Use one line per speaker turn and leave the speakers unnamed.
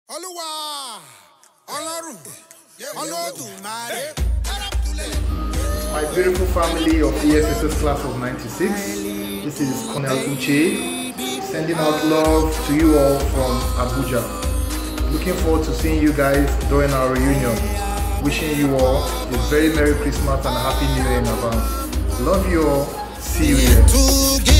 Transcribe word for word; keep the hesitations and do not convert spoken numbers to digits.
My beautiful family of E S S S class of ninety-six, this is Colonel Uche, sending out love to you all from Abuja. Looking forward to seeing you guys during our reunion. Wishing you all a very Merry Christmas and a Happy New Year in advance. Love you all. See you here.